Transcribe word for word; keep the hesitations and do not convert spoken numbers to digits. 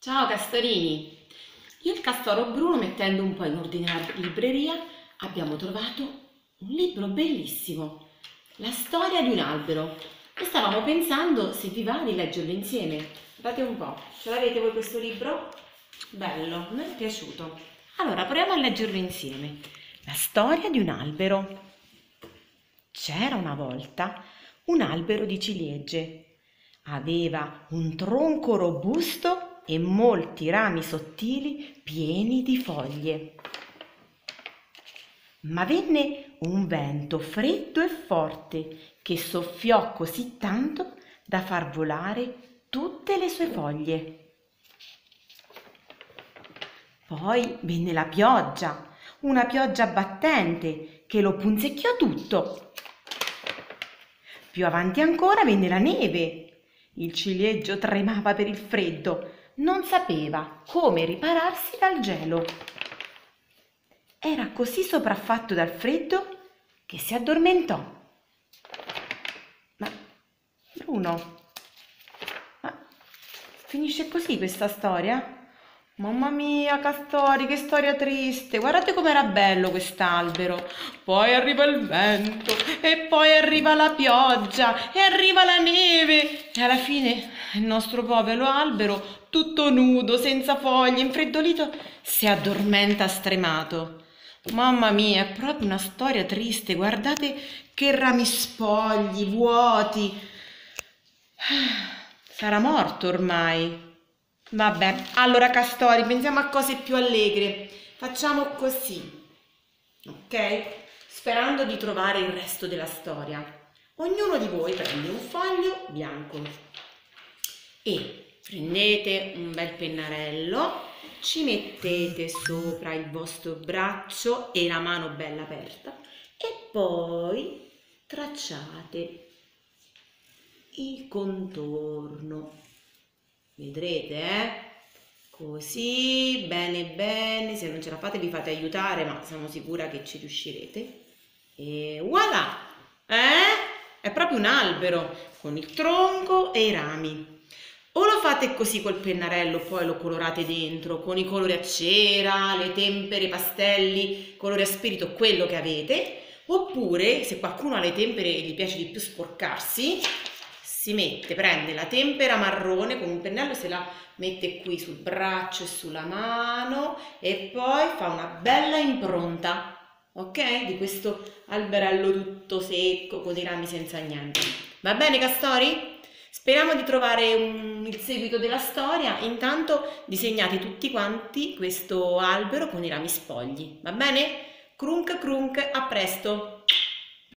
Ciao Castorini! Io e il Castoro Bruno, mettendo un po' in ordine la libreria, abbiamo trovato un libro bellissimo, La storia di un albero, e stavamo pensando se vi va di leggerlo insieme. Guardate un po', ce l'avete voi questo libro? Bello, a me è piaciuto. Allora, proviamo a leggerlo insieme. La storia di un albero. C'era una volta un albero di ciliegie. Aveva un tronco robusto e molti rami sottili pieni di foglie. Ma venne un vento freddo e forte che soffiò così tanto da far volare tutte le sue foglie. Poi venne la pioggia, una pioggia battente che lo punzecchiò tutto. Più avanti ancora venne la neve. Il ciliegio tremava per il freddo, non sapeva come ripararsi dal gelo. Era così sopraffatto dal freddo che si addormentò. Ma Bruno, ma finisce così questa storia? Mamma mia, Castori, che storia triste! Guardate com'era bello quest'albero. Poi arriva il vento, e poi arriva la pioggia, e arriva la neve. E alla fine il nostro povero albero, tutto nudo, senza foglie, infreddolito, si addormenta stremato. Mamma mia, è proprio una storia triste. Guardate che rami spogli, vuoti. Sarà morto ormai. Vabbè, allora Castori, pensiamo a cose più allegre. Facciamo così, ok? Sperando di trovare il resto della storia. Ognuno di voi prende un foglio bianco e prendete un bel pennarello, ci mettete sopra il vostro braccio e la mano bella aperta e poi tracciate il contorno. Vedrete, eh? Così, bene bene, se non ce la fate vi fate aiutare, ma sono sicura che ci riuscirete. E voilà! Eh? È proprio un albero, con il tronco e i rami. O lo fate così col pennarello, poi lo colorate dentro, con i colori a cera, le tempere, i pastelli, colori a spirito, quello che avete. Oppure, se qualcuno ha le tempere e gli piace di più sporcarsi, si mette, prende la tempera marrone con un pennello, se la mette qui sul braccio e sulla mano e poi fa una bella impronta, ok? Di questo alberello tutto secco con i rami senza niente. Va bene, Castori? Speriamo di trovare un, il seguito della storia. Intanto disegnate tutti quanti questo albero con i rami spogli. Va bene? Crunk crunk, a presto!